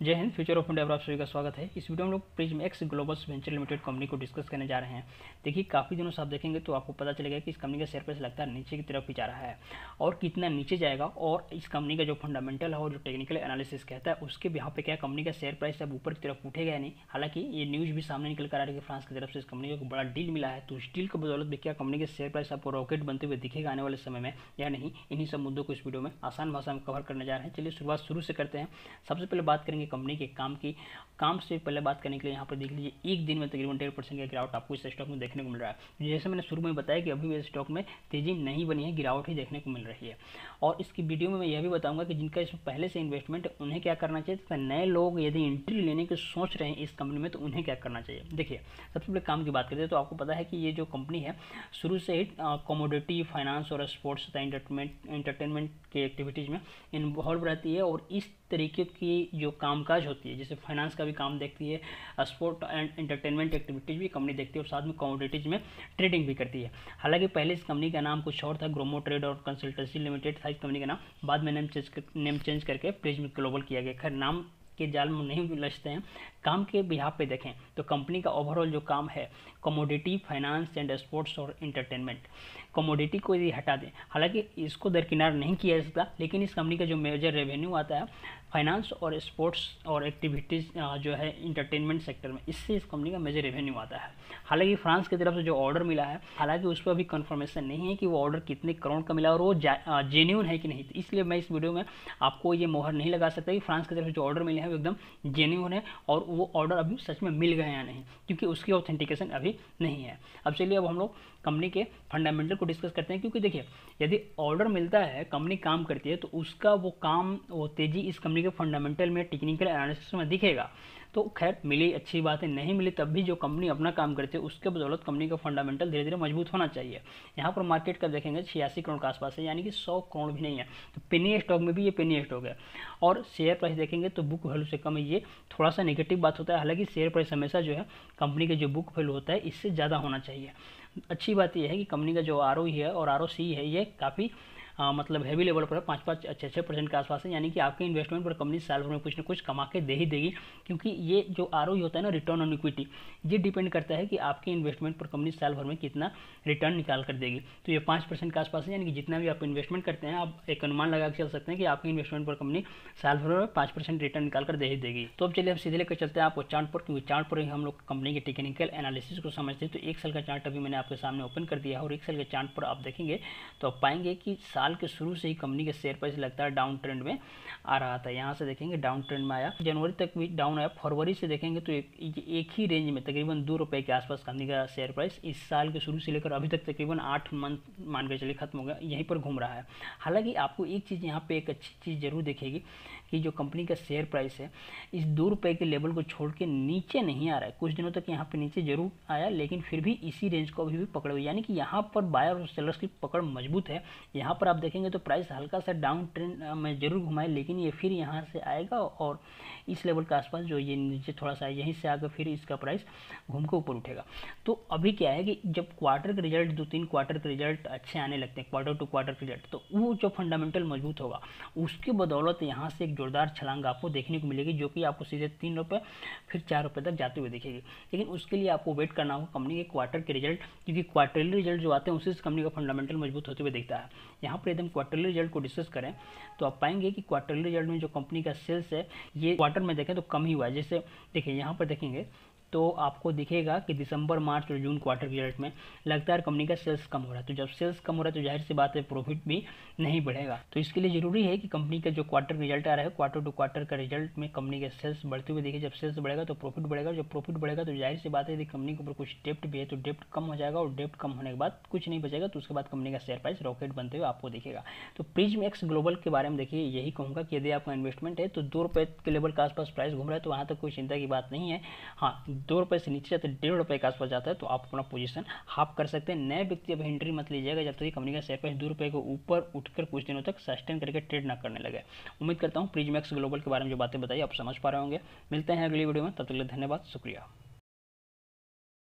जय Hind. Future of India पर आप सभी का स्वागत है। इस वीडियो में हम लोग Prism X global venture limited company को डिस्कस करने जा रहे हैं। देखिए, काफ़ी दिनों से आप देखेंगे तो आपको पता चलेगा कि इस कंपनी का शेयर प्राइस लगातार नीचे की तरफ ही जा रहा है और कितना नीचे जाएगा और इस कंपनी का जो फंडामेंटल है और जो टेक्निकल एनालिसिस कहता है उसके यहाँ पे क्या कंपनी का शेयर प्राइस अब ऊपर की तरफ उठेगा या नहीं। हालांकि ये न्यूज़ भी सामने निकल कर आ रही है कि फ्रांस की तरफ से इस कंपनी को बड़ा डील मिला है, तो इस डील की बदौलत भी क्या कंपनी के शेयर प्राइस आपको रॉकेट बनते हुए दिखेगा आने वाले समय में या नहीं। इन्हीं सब मुद्दों को इस वीडियो में आसान भाषा में कवर करने जा रहे हैं। चलिए शुरुआत शुरू से करते हैं। सबसे पहले बात करेंगे कंपनी के काम से पहले बात करने के लिए यहाँ पर देख लीजिए एक दिन में तकरीबन 10% का गिरावट आपको इस स्टॉक में देखने को मिल रहा है। जैसे मैंने शुरू में बताया कि अभी भी स्टॉक में तेजी नहीं बनी है, गिरावट ही देखने को मिल रही है। और इसकी वीडियो में मैं यह भी बताऊंगा कि जिनका इसमें पहले से इन्वेस्टमेंट है उन्हें क्या करना चाहिए, तो नए लोग यदि एंट्री लेने की सोच रहे हैं इस कंपनी में तो उन्हें क्या करना चाहिए। देखिए, सबसे पहले काम की बात करते हैं तो आपको पता है कि ये जो कंपनी है शुरू से ही कमोडिटी, फाइनेंस और स्पोर्ट्स तथा एंटरटेनमेंट की एक्टिविटीज़ में इन्वॉल्व रहती है और इस तरीके की जो कामकाज होती है, जैसे फाइनेंस का भी काम देखती है, स्पोर्ट एंड एंटरटेनमेंट एक्टिविटीज़ भी कंपनी देखती है और साथ में कमोडिटीज़ में ट्रेडिंग भी करती है। हालांकि पहले इस कंपनी का नाम कुछ और था, ग्रोमो ट्रेड और कंसल्टेंसी लिमिटेड था इस कंपनी का नाम। बाद में नेम चेंज करके प्रिज्म ग्लोबल किया गया। खैर, नाम के जाल में नहीं उलझते हैं, काम के बिहार पे देखें तो कंपनी का ओवरऑल जो काम है कमोडिटी, फाइनेंस एंड स्पोर्ट्स और एंटरटेनमेंट। कमोडिटी को यदि हटा दें, हालांकि इसको दरकिनार नहीं किया जा सकता, लेकिन इस कंपनी का जो मेजर रेवेन्यू आता है फाइनेंस और स्पोर्ट्स और एक्टिविटीज़ जो है इंटरटेनमेंट सेक्टर में, इससे इस कंपनी का मेजर रेवेन्यू आता है। हालांकि फ्रांस की तरफ से जो ऑर्डर मिला है, हालांकि उस पर अभी कंफर्मेशन नहीं है कि वो ऑर्डर कितने करोड़ का मिला और वो जेन्यून है कि नहीं, तो इसलिए मैं इस वीडियो में आपको ये मोहर नहीं लगा सकता कि फ्रांस की तरफ से जो ऑर्डर मिले हैं वो एकदम जेन्यून है और वो ऑर्डर अभी सच में मिल गए या नहीं, क्योंकि उसकी ऑथेंटिकेशन अभी नहीं है। अब चलिए अब हम लोग कंपनी के फंडामेंटल को डिस्कस करते हैं, क्योंकि देखिए यदि ऑर्डर मिलता है, कंपनी काम करती है, तो उसका वो काम, वो तेजी इस कंपनी के फंडामेंटल में, टेक्निकल एनालिसिस में दिखेगा। तो खैर, मिली अच्छी बात है, नहीं मिली तब भी जो कंपनी अपना काम करती है उसके बदौलत कंपनी का फंडामेंटल धीरे धीरे मजबूत होना चाहिए। यहाँ पर मार्केट का देखेंगे 86 करोड़ के आसपास है, यानी कि 100 करोड़ भी नहीं है। तो पेनी स्टॉक में भी ये पेनी स्टॉक है और शेयर प्राइस देखेंगे तो बुक वैल्यू से कम है। ये थोड़ा सा नेगेटिव बात होता है, हालांकि शेयर प्राइस हमेशा जो है कंपनी के जो बुक वैल्यू होता है इससे ज़्यादा होना चाहिए। अच्छी बात यह है कि कंपनी का जो ROE है और ROC है ये काफ़ी मतलब हैवी लेवल पर है, 5-6% के आसपास है, यानी कि आपके इन्वेस्टमेंट पर कंपनी साल भर में कुछ ना कुछ कमा के दे ही देगी। क्योंकि ये जो ROE होता है ना, रिटर्न ऑन इक्विटी, ये डिपेंड करता है कि आपके इन्वेस्टमेंट पर कंपनी साल भर में कितना रिटर्न निकाल कर देगी। तो ये 5% के आसपास है, यानी कि जितना भी आप इन्वेस्टमेंट करते हैं आप एक अनुमान लगा के चल सकते हैं कि आपके इन्वेस्टमेंट पर कंपनी साल भर में 5% रिटर्न निकाल कर दे ही देगी। तो अब चलिए हम सीधे लेकर चलते हैं आपको चार्ट पर, क्योंकि चार्ट पर ही हम लोग कंपनी के टेक्निकल एनालिसिस को समझते हैं। तो एक साल का चार्ट अभी मैंने आपके सामने ओपन कर दिया है और एक साल के चार्ट पर आप देखेंगे तो आप पाएंगे कि साल के शुरू से ही कंपनी के शेयर प्राइस लगता है डाउन ट्रेंड में आ रहा था। यहाँ से देखेंगे डाउन ट्रेंड में आया, जनवरी तक भी डाउन आया, फरवरी से देखेंगे तो एक ही रेंज में तकरीबन 2 रुपये के आसपास कंपनी का शेयर प्राइस इस साल के शुरू से लेकर अभी तक तकरीबन 8 मंथ मान के चलिए खत्म हो गया, यहीं पर घूम रहा है। हालांकि आपको एक चीज़ यहाँ पे एक अच्छी चीज़ जरूर दिखेगी कि जो कंपनी का शेयर प्राइस है इस 2 रुपये के लेवल को छोड़ के नीचे नहीं आ रहा है। कुछ दिनों तक यहाँ पे नीचे जरूर आया, लेकिन फिर भी इसी रेंज को अभी भी पकड़े हुए, यानी कि यहाँ पर बायर और सेलर्स की पकड़ मजबूत है। यहाँ पर आप देखेंगे तो प्राइस हल्का सा डाउन ट्रेंड में जरूर घुमाए, लेकिन ये फिर यहाँ से आएगा और इस लेवल के आसपास जो ये नीचे थोड़ा सा यहीं से आकर फिर इसका प्राइस घूम के ऊपर उठेगा। तो अभी क्या है कि जब क्वार्टर के रिजल्ट, 2-3 क्वार्टर के रिजल्ट अच्छे आने लगते हैं, क्वार्टर टू क्वार्टर के रिजल्ट, तो वो जो फंडामेंटल मजबूत होगा उसके बदौलत यहाँ से एक जोरदार छलांग आपको देखने को मिलेगी, जो कि आपको सीधे 3 रुपये फिर 4 रुपये तक जाते हुए दिखेगी। लेकिन उसके लिए आपको वेट करना होगा कंपनी के क्वार्टर के रिजल्ट, क्योंकि क्वार्टरली रिजल्ट जो आते हैं उससे कंपनी का फंडामेंटल मजबूत होते हुए दिखता है। यहाँ पर एकदम क्वार्टरली रिजल्ट को डिस्कस करें तो आप पाएंगे कि क्वार्टरली रिजल्ट में जो कंपनी का सेल्स है ये क्वार्टर में देखें तो कम ही हुआ है। जैसे देखिए यहाँ पर देखेंगे तो आपको दिखेगा कि दिसंबर, मार्च और जून क्वार्टर के रिजल्ट में लगातार कंपनी का सेल्स कम हो रहा है। तो जब सेल्स कम हो रहा है तो जाहिर सी बात है प्रॉफिट भी नहीं बढ़ेगा। तो इसके लिए जरूरी है कि कंपनी का जो क्वार्टर रिजल्ट आ रहा है, क्वार्टर टू क्वार्टर का रिजल्ट में कंपनी के सेल्स बढ़ते हुए दिखे। जब सेल्स बढ़ेगा तो प्रॉफिट बढ़ेगा, जब प्रॉफिट बढ़ेगा तो जाहिर सी बात है यदि कंपनी के ऊपर कुछ डेप्ट भी है तो डेप्ट कम हो जाएगा और डेप्ट कम होने के बाद कुछ नहीं बचेगा, तो उसके बाद कंपनी का शेयर प्राइस रॉकेट बनते हुए आपको दिखेगा। तो प्रिज्म एक्स ग्लोबल के बारे में देखिए, यही कहूँगा कि यदि आपका इन्वेस्टमेंट है तो 2 रुपये के लेवल के आसपास प्राइस घूम रहा है तो वहाँ तक कोई चिंता की बात नहीं है। हाँ, 2 रुपये से नीचे तो 1.5 रुपये के आसपास जाता है तो आप अपना पोजीशन हाफ कर सकते हैं। नए व्यक्ति अभी एंट्री मत लीजिएगा जब तक कंपनी का शेयर प्राइस 2 रुपये को ऊपर उठकर कुछ दिनों तक सस्टेन करके ट्रेड ना करने लगे। उम्मीद करता हूँ प्रिज्म एक्स ग्लोबल के बारे में जो बातें बताई आप समझ पा रहे होंगे। मिलते हैं अगली वीडियो में, तब तक के लिए धन्यवाद, शुक्रिया।